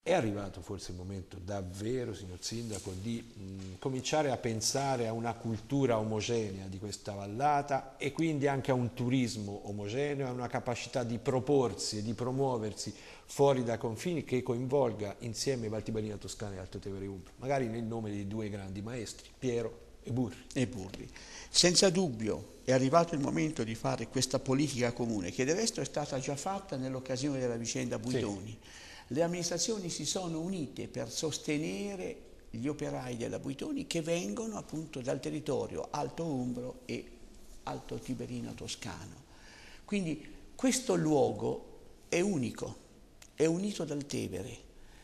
È arrivato forse il momento davvero, signor Sindaco, di cominciare a pensare a una cultura omogenea di questa vallata e quindi anche a un turismo omogeneo, a una capacità di proporsi e di promuoversi fuori dai confini che coinvolga insieme Valtibarina Toscana e Alto Tevere Umbro, magari nel nome dei due grandi maestri, Piero e Burri. E Burri. Senza dubbio è arrivato il momento di fare questa politica comune, che del resto è stata già fatta nell'occasione della vicenda Sì, Buitoni. Le amministrazioni si sono unite per sostenere gli operai della Buitoni che vengono appunto dal territorio Alto Umbro e Alto Tiberino Toscano. Quindi questo luogo è unico, è unito dal Tevere.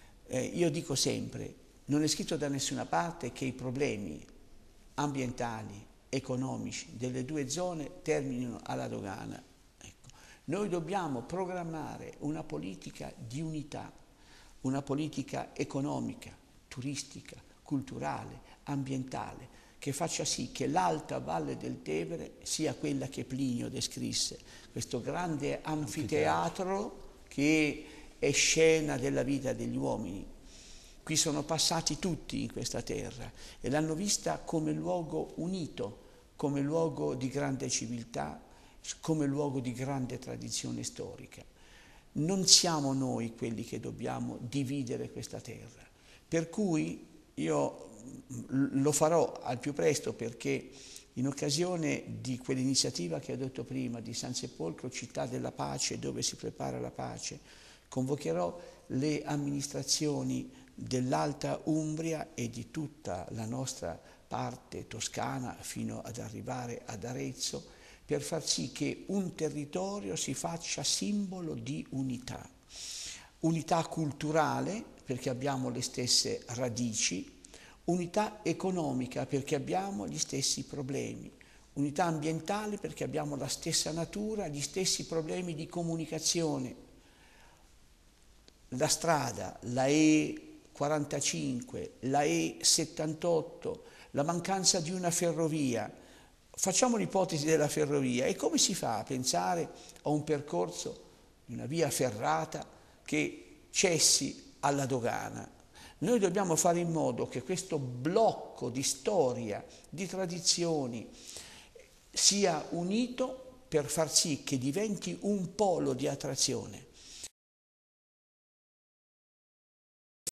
Io dico sempre, non è scritto da nessuna parte che i problemi ambientali, economici delle due zone terminino alla dogana. Ecco. Noi dobbiamo programmare una politica di unità, una politica economica, turistica, culturale, ambientale, che faccia sì che l'alta valle del Tevere sia quella che Plinio descrisse, questo grande anfiteatro che è scena della vita degli uomini. Qui sono passati tutti in questa terra e l'hanno vista come luogo unito, come luogo di grande civiltà, come luogo di grande tradizione storica. Non siamo noi quelli che dobbiamo dividere questa terra, per cui io lo farò al più presto, perché in occasione di quell'iniziativa che ho detto prima di San Sepolcro, città della pace, dove si prepara la pace, convocherò le amministrazioni dell'Alta Umbria e di tutta la nostra parte toscana fino ad arrivare ad Arezzo, per far sì che un territorio si faccia simbolo di unità. Unità culturale, perché abbiamo le stesse radici, unità economica, perché abbiamo gli stessi problemi, unità ambientale, perché abbiamo la stessa natura, gli stessi problemi di comunicazione. La strada, la E45, la E78, la mancanza di una ferrovia. Facciamo l'ipotesi della ferrovia e come si fa a pensare a un percorso di una via ferrata che cessi alla dogana? Noi dobbiamo fare in modo che questo blocco di storia, di tradizioni, sia unito per far sì che diventi un polo di attrazione.